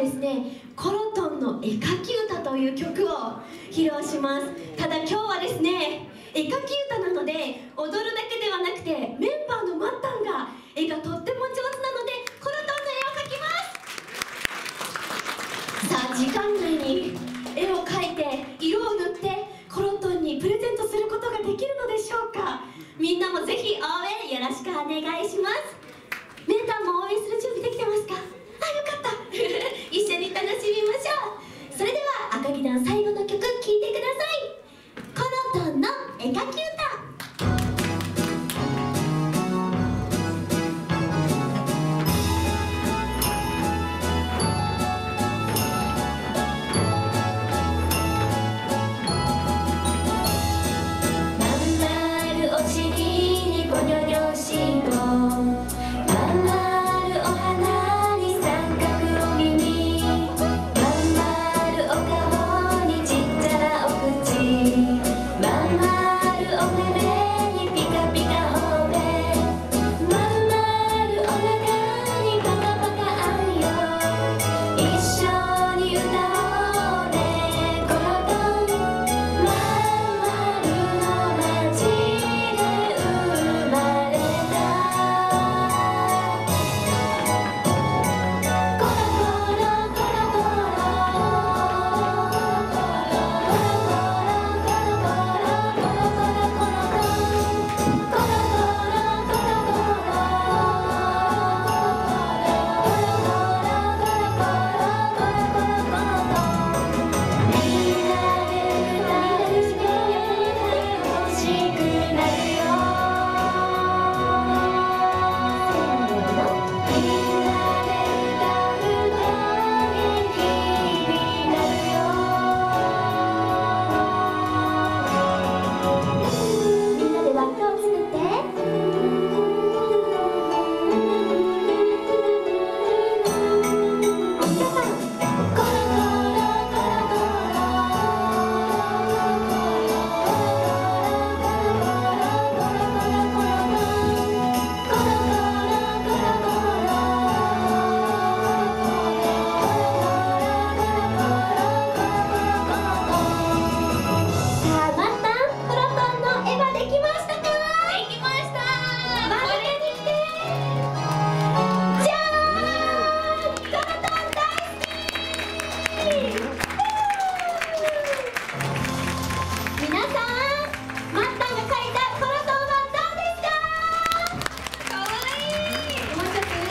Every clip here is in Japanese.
ですね、コロトンの絵描き歌という曲を披露します。ただ今日はですね、絵描き歌なので踊るだけではなくて、メンバーのマッタンが絵がとっても上手なのでコロトンの絵を描きます。さあ、時間内に絵を描いて色を塗ってコロトンにプレゼントすることができるのでしょうか。みんなもぜひ応援よろしくお願いします。メンターも応援する準備できてますか？あ、よかった一緒に楽しみましょう。それでは赤木団最後の曲聴いてください。コロトンの絵描き歌。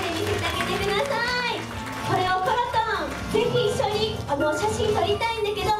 写真撮りたいんだけど、